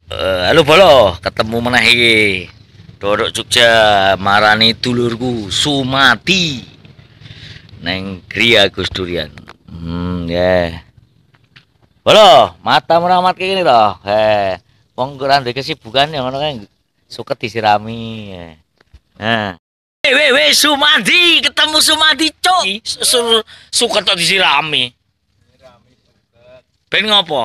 Halo Bolo, ketemu meneh iki. Dodok Jogja marani dulurku Sumadi. Neng Gria Gus Durian. Ya. Bolo, mata meramat kayak gini toh. Wong kurang duwe kesibukan yang ngono kae suket disirami. Nah. Sumadi, ketemu Sumadi, Cok. Suket tok disirami. Ben ngopo?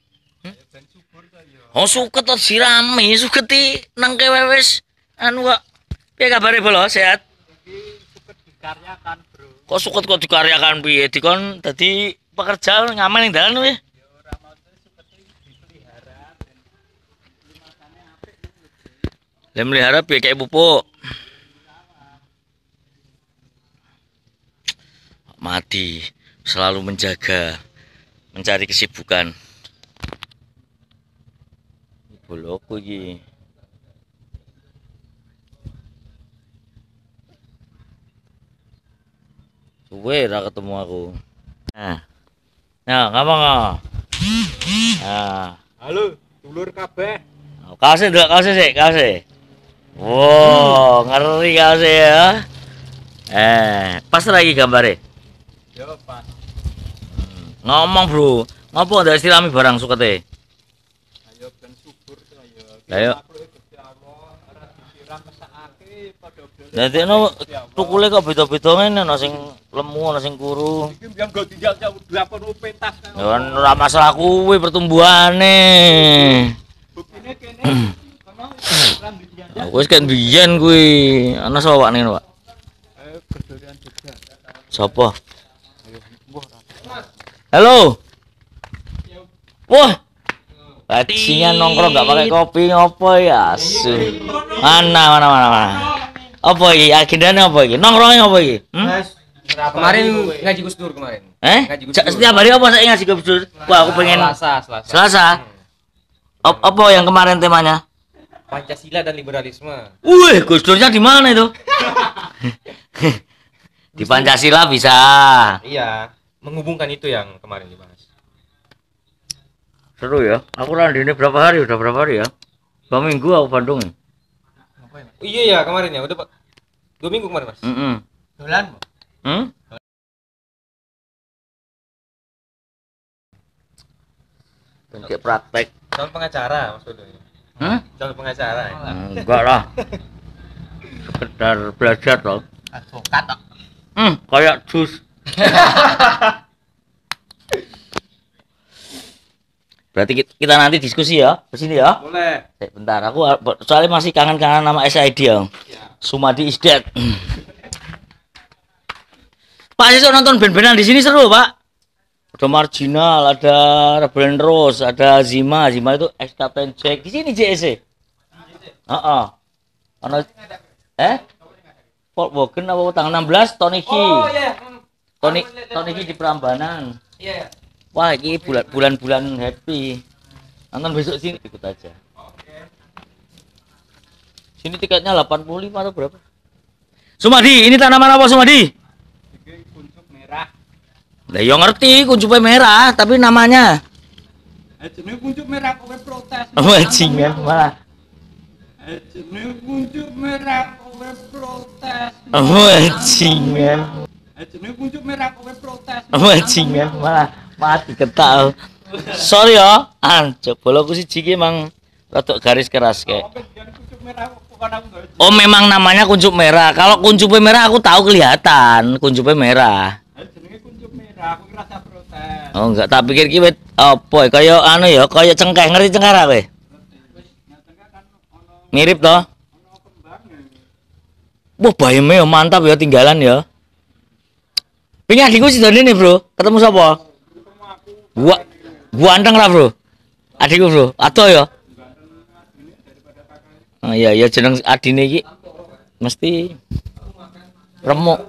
Oh suket tok disirami, suketi nang kewe wis anu kok. Piye kabare Bolo? Sehat? Suket dikaryakan, Bro. Kok suket kok dikaryakan piye? Dikon dadi pekerja ngamen ning dalan kuwi. Ya ora maksudnya sukete dipelihara ben limasane apik. Lah melihara piye kayak pupuk? Mati selalu menjaga, mencari kesibukan. Boloku iki. Suwe ra ketemu aku. Nah, ngomong. Nah, Halo, dulur kabeh. kaose ndelok kaose sik, kaose. Wow, ngeri kaose ya. Pas lagi gambare. Yo, pas. Ngomong, Bro. Ngopo ndak sirami barang sukete? Ayo ben subur to ayo. Ayo. Gusti Allah, ora disiram mesakake padha blek. Dadi no tukule kok beda-beda ngene ana sing lemu ana sing kuru. Iki mbiyen go dijak-jak dapur pentas. Ya ora masalah kuwi pertumbuhane. Buktine kene kono ora dijak. Wis kan biyen kuwi. Ana sapa Pak ning, Pak? Ayo Gerdurian Jogja. Sapa? Ayo mbuh. Halo. Wah. Bajingan nongkrong gak pakai kopi ngopo ya? Asu. Mana. Apa iki? Agendane apa iki? Nongkrongnya apa iki? Kemarin ngaji Gus Dur kemarin. Ngaji Gus Dur. Setiap hari apa saya ngaji Gus Dur? Wah, aku pengen Selasa. Selasa. Apa yang kemarin temanya? Pancasila dan liberalisme. Wih, Gus Durnya di mana itu? Di Pancasila bisa. Iya, menghubungkan itu yang kemarin dibahas. Seru ya. Aku randine berapa hari? Udah berapa hari ya? 2 minggu aku Bandung. Oh, iya ya kemarin ya, udah Pak. 2 minggu kemarin Mas. Dolan. Bentuk praktek. Calon pengacara Mas Dodo. Calon pengacara. Ya? Enggak lah. Sekedar belajar loh. Advokat tok. Kayak jus. Berarti kita nanti diskusi ya, di sini ya. Boleh. Bentar, aku soalnya masih kangen-kangen nama SID ya. Sumadi is dead. Pak, sesuk nonton band-bandan di sini seru, Pak. Ada Marginal, ada Rebel Rose, ada Zima itu X Captain Jack. Di sini JSC. Heeh. Ana Volkswagen apa tanggal 16 Toniki. Oh iya. Toniki di Prambanan. Iya. Wah, ini bulan-bulan happy. Nonton besok sini ikut aja. Sini tiketnya 85 atau berapa? Sumadi, ini tanaman apa Sumadi? Iki kuncup merah. Lah yo ngerti kuncupnya merah, tapi namanya Jenenge kuncup merah kowe protes. bajingan malah. Jenenge kuncup merah kowe protes. Bajingan. Jenenge kuncup merah kowe protes. Bajingan malah mati ketal. Sorry ya, coba aku siji iki emang rada garis keras kayak. Kuncup merah bukan aku enggak. Oh, memang namanya kuncup merah. Kalau kuncupnya merah aku tahu kelihatan, kuncupnya merah. Jenenge kuncup merah, aku ngerasa protes. Oh, enggak, tak pikir ki wit apa ya, kaya anu ya, kaya cengkeh, ngerti cengkeh ra kowe? Mirip toh? Ono kembangnya. Wah, bayeme ya mantap ya tinggalan ya. Pengen adikku sidone nih, Bro. Ketemu sapa? Gua anteng lah, Bro. Adikku, Bro. Ato ya. Oh iya, ya jeneng adine iki mesti remuk.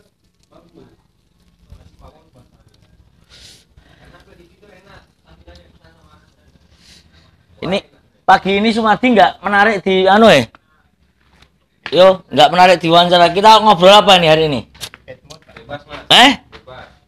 Ini pagi ini Sumadi nggak menarik di anu ya? Yo, nggak menarik di wawancara. Kita ngobrol apa nih hari ini?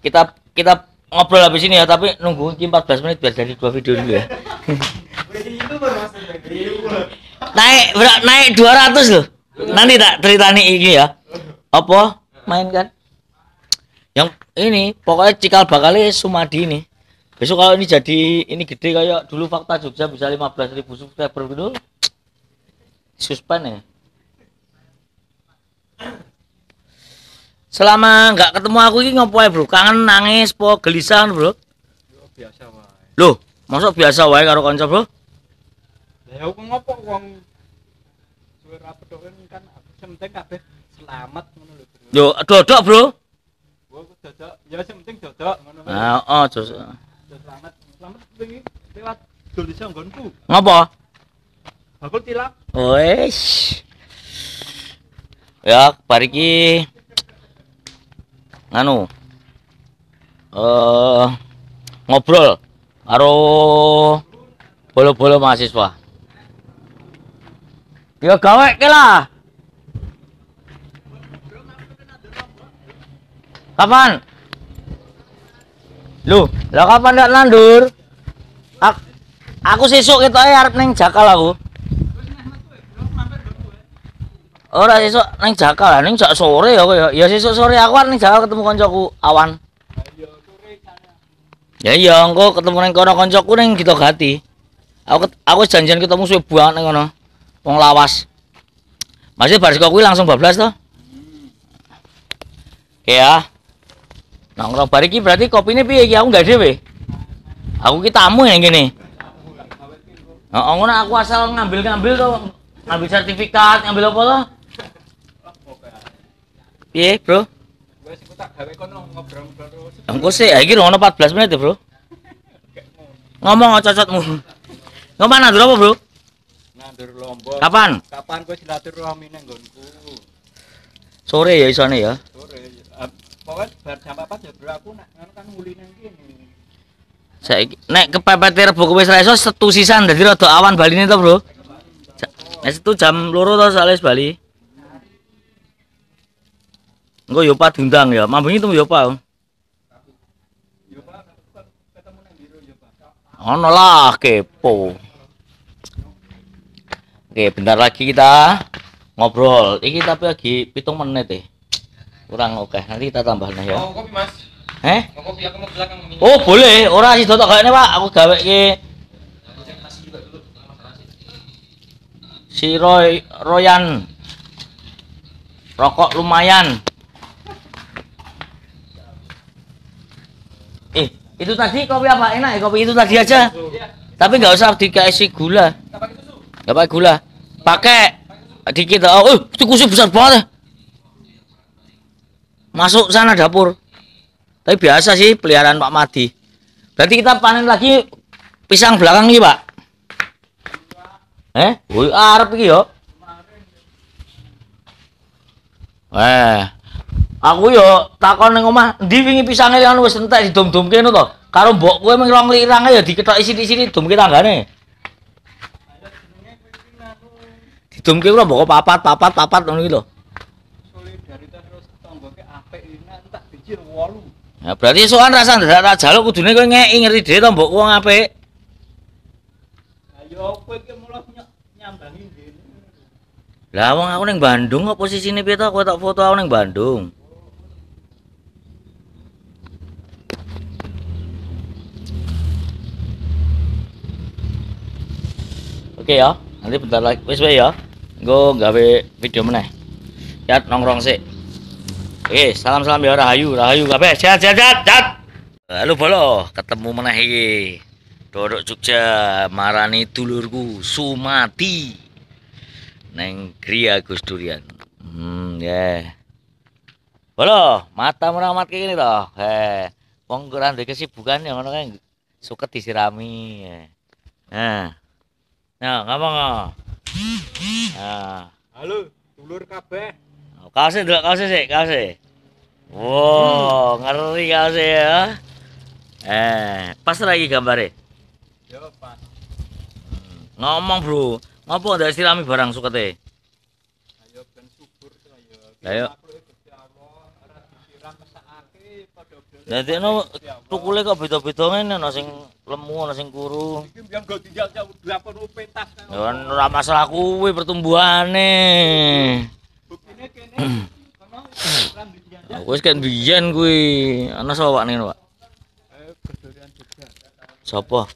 Kita ngobrol habis ini ya, tapi nunggu 14 menit biar jadi 2 video dulu ya. Naik 200 loh. Nanti tak ceritani ini ya. Apa? Main kan? Yang ini pokoknya cikal bakalnya Sumadi ini. Besok kalau ini jadi ini gede kayak dulu Fakta Jogja bisa 15.000 subscriber gitu. Suspen ya. Selama nggak ketemu aku ini ngopo ya bro? Kangen nangis po gelisah bro? Biasa wae. Loh, masuk biasa wae karo kanca bro? Ya aku ngopo wong suwe ra pedhoken kan aku penting kabeh selamat ngono lho. Yo, dodok bro. Aku dodok, ya sing penting dodok ngono. Ah, oh, Selamat. Selamat wingi lewat gol iso nggonku. Ngopo? Bakul tilak. Wes. Ya, bariki nganu. Ngobrol karo bolo-bolo mahasiswa. Ya gawe ke lah. Kapan? Loh, lah kapan ndak nandur? Aku sesuk ketok arep ning Jakal aku. Ora sesuk ning Jakal, ning sak sore ya koyo. Ya sesuk sore aku arep ning Jakal ketemu koncoku Awan. Ya iya, engko ketemu ning kono koncoku ning Gitogati. Aku janjian ketemu suwe banget ning kono. Wong lawas. Masih bar saka kuwi langsung bablas to. Oke ya. Nongkrong bar iki berarti kopine piye iki? Aku enggak dhewe. Aku ki tamu yang gini. Heeh, ngono aku asal ngambil-ngambil to. Ngambil sertifikat, ngambil apa to? Piye, Bro? Wes aku tak gawe kono ngobrol-ngobrol terus. Engko sik, iki ono 14 menit ya, Bro. Ngomong cocotmu. Ngomong nandur apa, Bro? Nandur Lombok. Kapan? Kapan kowe silaturahmi nang nggonku? Sore ya isone ya. Sore. Pokoknya bar jam 4 ya bro aku nak kan nguli nang kene. Saiki nek kepepet Rebo kowe wis ra iso setu sisan dadi rada awan baline to, Bro. Nek setu jam 2 to soalnya wis bali. Engko yo Pak diundang ya. Mambengi temu yo Pak. Yo Pak ketemu nang biro yo Pak. Ono lah kepo. Oke, bentar lagi kita ngobrol. Iki tapi lagi 7 menit ya. Kurang oke. Nanti kita tambah ya. Oh, kopi Mas. Oh, kopi aku mau belakang ini. Oh, boleh. Ora sih dotok kayaknya, Pak. Aku gawe ki si Royan. Rokok lumayan. Itu tadi kopi apa? Enak ya kopi itu tadi aja. Tapi nggak usah dikasih gula. Nggak pakai gula. Pakai dikit. Oh, itu kusuk besar banget. Masuk sana dapur. Tapi biasa sih peliharaan Pak Madi. Berarti kita panen lagi pisang belakang ini, Pak. Woi, arep iki yo. Aku yo takon ning omah, endi wingi pisange anu wis entek didom-domke ngono to. Karo mbok kowe mung rong lirange ya diketok isi-isi domke tanggane. Didomke ora mbok papat ngono iki lho. Solidaritas terus tanggoke apik enak tak biji 8. Ya berarti sokan rasa ndak jaluk kudune kowe ngeki ngerti dhewe to mbok wong apik. Ayo kowe iki mulo nyambangi ngene. Lah wong aku ning Bandung kok posisine piye to? Kowe tak foto aku ning Bandung. Oke ya, nanti bentar lagi wis wae ya. Engko gawe video meneh. Ya nongkrong sik. Oke, salam-salam ya Rahayu kabeh. Sehat. Halo bolo, ketemu meneh iki. Dodok Jogja marani dulurku Sumati. Neng Gria Gus Durian. Ya. Bolo, mata meramat kayak gini toh. Wong kurang duwe kesibukan yang ngono kae suket disirami. Nah. Nah, ngomong. Nah. Halo, dulur kabeh. Kaosnya delok kaosnya. Wow, ngeri kaosnya ya. Pas lagi gambarnya. Yo, Pak. Ngomong, Bro. Ngopo ndak sirami barang sukete? Ayo ben subur to ayo. Ayo. Makhluk Gusti Allah ora disiram mesakake padha Dadekno tukule kok beda-beda ngene ana sing lemu ana sing kuru. Iki mbiyen go dijak-jak dapur pentas. Ya ora masalah kuwi pertumbuhane. Buktine kene kono ora dijak. Wis kan biyen kuwi. Ana sapa ning Pak? Kedurian juga. Sapa?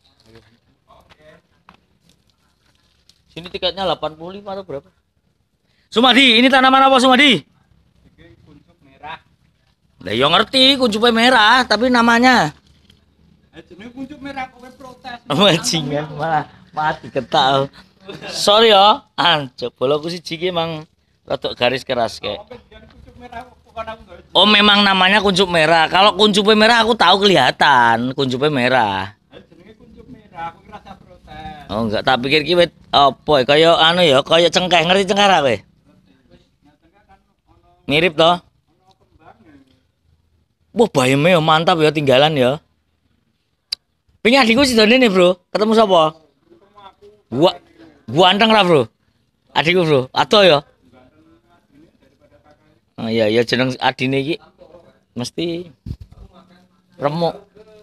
Sini tiketnya 85 atau berapa? Sumadi, ini tanaman apa Sumadi? Iki kuncup merah. Lah ya ngerti kuncupnya merah, tapi namanya Jenenge kuncup merah kowe protes. bajingan malah mati ketak. Sorry ya, boloku siji ki emang rada garis keras kayak. Kuncup merah kok aku enggak. Oh memang namanya kuncup merah. Kalau kuncupnya merah aku tahu kelihatan kuncupnya merah. Jenenge kuncup merah, aku rasa protes. Oh enggak, tak pikir ki wit apa ya kaya anu ya, kaya cengkeh, ngerti cengkeh ra kowe? Mirip toh? Wah, bayeme ya mantap ya tinggalan ya. Pingi adikku sidone nih, Bro. Ketemu sapa? Gua anteng ra, Bro? Adikku, Bro. Ato ya? Oh iya, ya jeneng adine iki mesti remuk.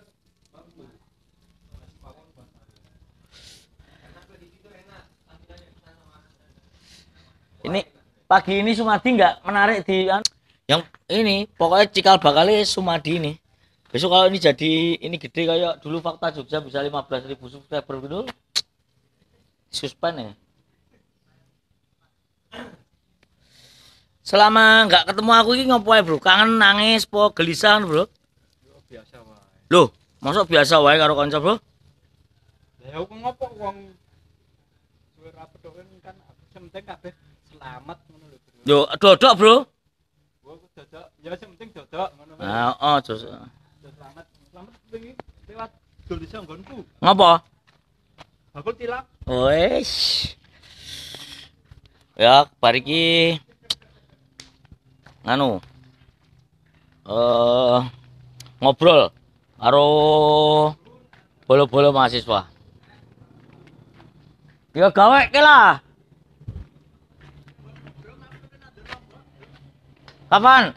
Ini pagi ini Sumadi nggak menarik di yang ini pokoknya cikal bakalnya Sumadi ini. Besok kalau ini jadi ini gede kayak dulu Fakta Jogja bisa 15.000 subscriber gitu. Suspen ya. Selama nggak ketemu aku ini ngopo Bro? Kangen nangis po gelisah Bro? Biasa wae. Loh, masuk biasa wae karo kanca Bro? Lah aku ngopo wong suwe ra pedoken kan aku penting kabeh selamat ngono lho. Yo, dodok Bro. Gua dodok, ya sing penting dodok ngono. Nah, oh, Selamat wingi lewat gol desa nggonku. ngapa? Bakul tilap. Wes. Ya, bar iki nganu. Ngobrol karo bolo-bolo mahasiswa. Ya gaweke lah. Kapan?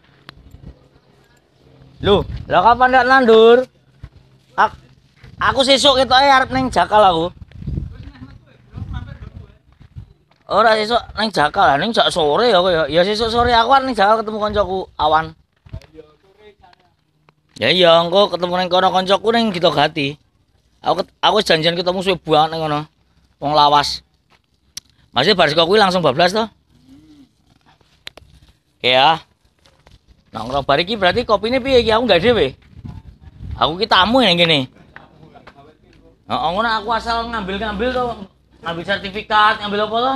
Loh, lah kapan ndak nandur? Aku sesuk ketoke arep ning Jakal aku. Ora sesuk ning Jakal, ning sak sore ya koyo. Ya sesuk sore aku arep ning Jakal ketemu koncoku Awan. Ya iya, engko ketemu ning kono koncoku ning Gitogati. Aku janjian ketemu suwe banget ning kono. Wong lawas. Masih bar saka kuwi langsung bablas to. Ya. Nongkrong bar iki berarti kopine piye iki aku enggak dhewe. Aku ki tamu yang gini. Heeh, ngono aku asal ngambil-ngambil to. Ngambil sertifikat, ngambil apa to?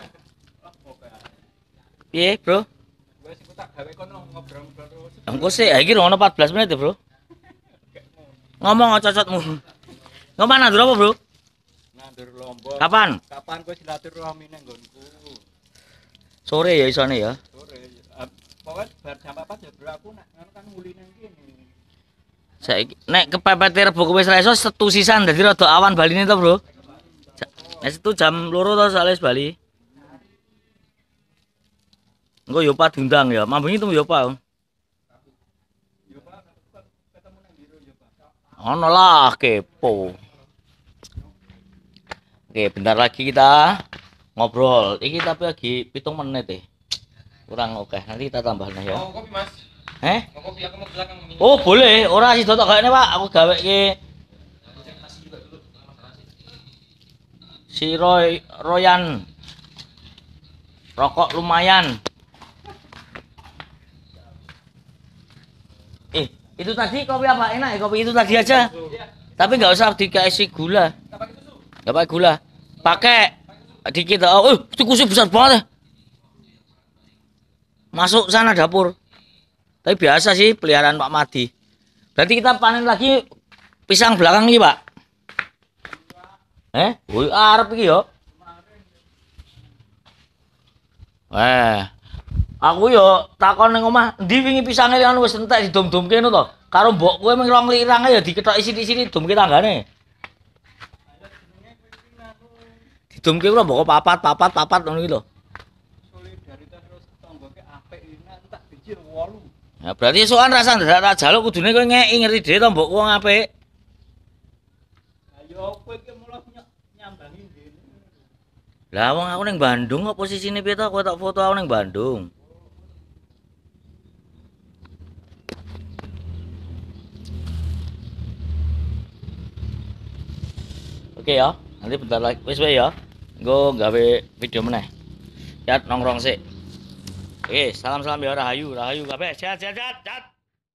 Piye, Bro? Wes iku tak gawe kono ngobrol-ngobrol terus. Engko sik, iki ono 14 menit, Bro. Ngomong cocotmu. Ngomong nandur apa, Bro? Nandur lombok. Kapan? Kapan kowe silaturahmi nang nggonku? Sore ya isone ya. Sore. Pokoknya bar jam 4 ya bro aku nak ngono kan nguli nang kene. Saiki nek kepepet Rebo wis ra iso setu sisan dadi rada awan baline to, Bro. Nek setu jam 2 to soalnya wis bali. Engko yo pa diundang ya. Mambengi temu yo pa. Yo Pak, ketemu nang biro yo Pak. Ono lah kepo. Oke, bentar lagi kita ngobrol. Iki tapi lagi 7 menit deh. Kurang oke. Nanti kita tambah ya. Oh, kopi Mas. Eh? Oh, kopi aku mau belakang ini. Oh, boleh. Ora sih dotok kayaknya, Pak. Aku gawe ki Aku cek nasi juga dulu. Masalah sih. si Royan. Rokok lumayan. Itu tadi kopi apa? Enak ya kopi itu tadi aja. Tapi nggak usah dikasih gula. Nggak pakai gula. Pakai dikit. Oh, itu kursi besar banget ya. Masuk sana dapur. Tapi biasa sih peliharaan Pak Madi. Berarti kita panen lagi pisang belakang ini, Pak. Woi arep iki yo. Aku yo takon ning omah, endi wingi pisange anu wis entek didom-domke ngono to. Karo mbok kowe mung rong lirange ya diketoki sithik-sithik domke tanggane. Didomke ora mbok papat ngono iki lho. Solidaritas terus tanggoke apik ini tak biji 8. Nah, berarti soal rasa ndak jaluk kudune kowe ngeki ngerti dhewe to mbok wong apik. Ayo kowe iki mulah nyambangi ngene. Lah wong aku ning Bandung kok posisine piye to? Kowe tak foto aku ning Bandung. Oke ya, nanti bentar lagi wis wae ya. Engko gawe video meneh. Cat nongkrong sik. Oke, salam-salam ya Rahayu, Rahayu kabeh. Sehat.